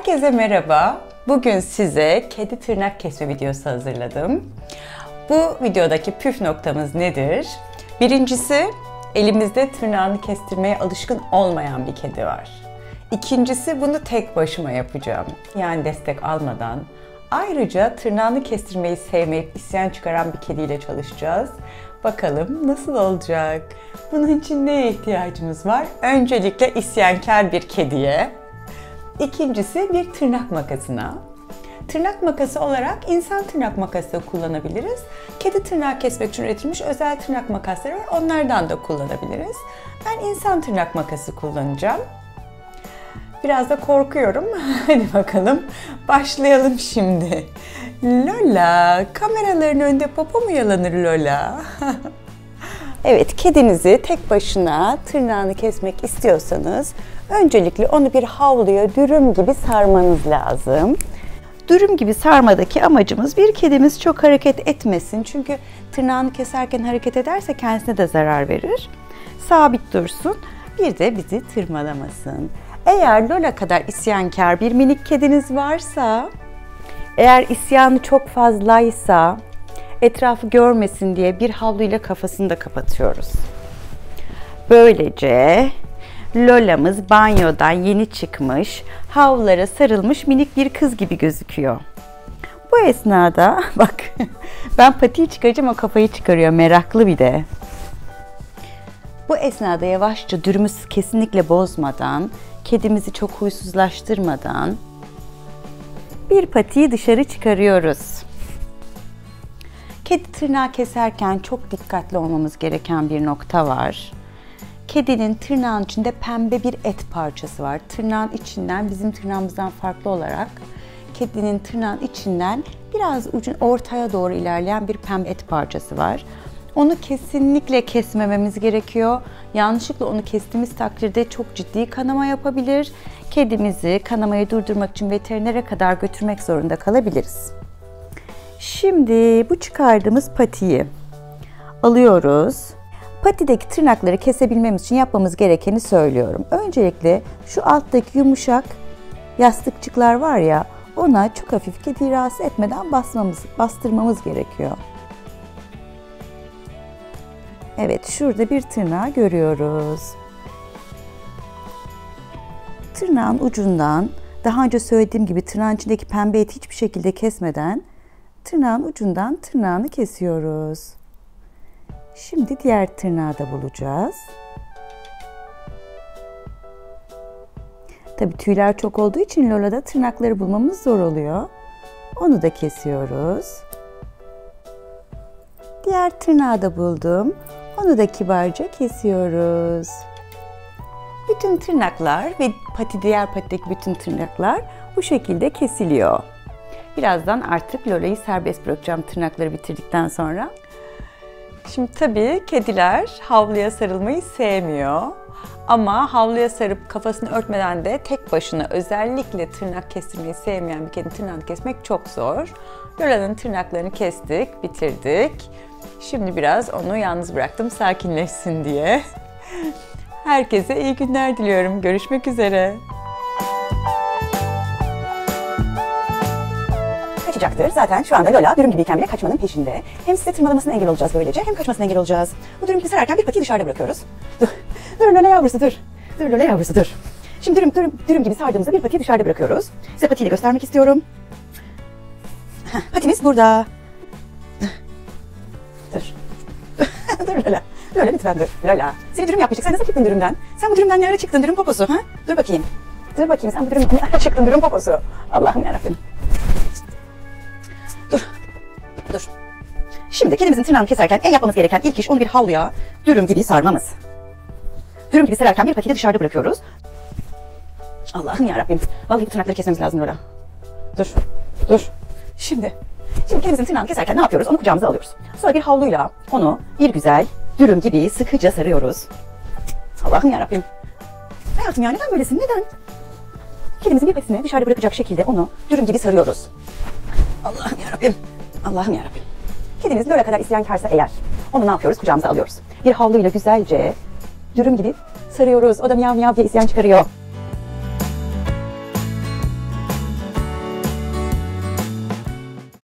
Herkese merhaba. Bugün size kedi tırnak kesme videosu hazırladım. Bu videodaki püf noktamız nedir? Birincisi, elimizde tırnağını kestirmeye alışkın olmayan bir kedi var. İkincisi, bunu tek başıma yapacağım. Yani destek almadan. Ayrıca tırnağını kestirmeyi sevmeyip isyan çıkaran bir kediyle çalışacağız. Bakalım nasıl olacak? Bunun için neye ihtiyacımız var? Öncelikle isyankar bir kediye. İkincisi bir tırnak makasına. Tırnak makası olarak insan tırnak makası da kullanabiliriz. Kedi tırnağı kesmek için üretilmiş özel tırnak makasları var. Onlardan da kullanabiliriz. Ben insan tırnak makası kullanacağım. Biraz da korkuyorum. Hadi bakalım. Başlayalım şimdi. Lola, kameraların önünde popo mu yalanır Lola? Evet, kedinizi tek başına tırnağını kesmek istiyorsanız öncelikle onu bir havluya dürüm gibi sarmanız lazım. Dürüm gibi sarmadaki amacımız bir kedimiz çok hareket etmesin. Çünkü tırnağını keserken hareket ederse kendisine de zarar verir. Sabit dursun. Bir de bizi tırmalamasın. Eğer Lola kadar isyankar bir minik kediniz varsa, eğer isyanı çok fazlaysa etrafı görmesin diye bir havluyla kafasını da kapatıyoruz. Böylece Lola'mız banyodan yeni çıkmış, havlulara sarılmış minik bir kız gibi gözüküyor. Bu esnada bak ben patiyi çıkaracağım, o kafayı çıkarıyor, meraklı bir de. Bu esnada yavaşça dürümü kesinlikle bozmadan, kedimizi çok huysuzlaştırmadan bir patiyi dışarı çıkarıyoruz. Kedi tırnağı keserken çok dikkatli olmamız gereken bir nokta var. Kedinin tırnağın içinde pembe bir et parçası var. Tırnağın içinden, bizim tırnağımızdan farklı olarak kedinin tırnağın içinden biraz ucun ortaya doğru ilerleyen bir pembe et parçası var. Onu kesinlikle kesmememiz gerekiyor. Yanlışlıkla onu kestiğimiz takdirde çok ciddi kanama yapabilir. Kedimizi kanamayı durdurmak için veterinere kadar götürmek zorunda kalabiliriz. Şimdi bu çıkardığımız patiyi alıyoruz. Patideki tırnakları kesebilmemiz için yapmamız gerekeni söylüyorum. Öncelikle şu alttaki yumuşak yastıkçıklar var ya, ona çok hafif, kediyi rahatsız etmeden bastırmamız gerekiyor. Evet, şurada bir tırnağı görüyoruz. Tırnağın ucundan, daha önce söylediğim gibi tırnağın içindeki pembe eti hiçbir şekilde kesmeden tırnağın ucundan tırnağını kesiyoruz. Şimdi diğer tırnağı da bulacağız. Tabii tüyler çok olduğu için Lola'da tırnakları bulmamız zor oluyor. Onu da kesiyoruz. Diğer tırnağı da buldum. Onu da kibarca kesiyoruz. Bütün tırnaklar ve diğer patideki bütün tırnaklar bu şekilde kesiliyor. Birazdan artık Lola'yı serbest bırakacağım tırnakları bitirdikten sonra. Şimdi tabii kediler havluya sarılmayı sevmiyor. Ama havluya sarıp kafasını örtmeden de tek başına özellikle tırnak kestirmeyi sevmeyen bir kedinin tırnağını kesmek çok zor. Lola'nın tırnaklarını kestik, bitirdik. Şimdi biraz onu yalnız bıraktım sakinleşsin diye. Herkese iyi günler diliyorum. Görüşmek üzere. Kaçacaktır. Zaten şu anda Lola dürüm gibiyken bile kaçmanın peşinde. Hem size tırmalamasına engel olacağız böylece, hem kaçmasına engel olacağız. Bu dürüm gibi sararken bir patiyi dışarıda bırakıyoruz. Dur Lola yavrusu dur. Dur Lola yavrusu dur. Şimdi dürüm gibi sardığımızda bir patiyi dışarıda bırakıyoruz. Size patiyle göstermek istiyorum. Patimiz burada. Dur. Dur Lola. Lola lütfen dur. Lola. Seni dürüm yapmıştık. Sen nasıl çıktın dürümden? Sen bu dürümden ne ara çıktın dürüm poposu? Ha? Dur bakayım. Dur bakayım sen bu dürümden ne ara çıktın dürüm poposu? Allah'ım yarabbim. Dur. Şimdi kedimizin tırnağını keserken yapmamız gereken ilk iş onu bir havluya dürüm gibi sarmamız. Dürüm gibi sararken bir patiyi de dışarıda bırakıyoruz. Allah'ım yarabbim. Vallahi bu tırnakları kesmemiz lazım Lola. Dur. Şimdi kedimizin tırnağını keserken ne yapıyoruz? Onu kucağımıza alıyoruz. Sonra bir havluyla onu bir güzel dürüm gibi sıkıca sarıyoruz. Allah'ım yarabbim. Hayatım ya neden böylesin? Neden? Kedimizin bir patisini dışarıda bırakacak şekilde onu dürüm gibi sarıyoruz. Allah'ım yarabbim. Allah'ım yarabbim. Kedimiz Lola kadar isyankarsa eğer, onu ne yapıyoruz? Kucağımıza alıyoruz. Bir havluyla güzelce dürüm gibi sarıyoruz. O da miyav miyav diye isyan çıkarıyor.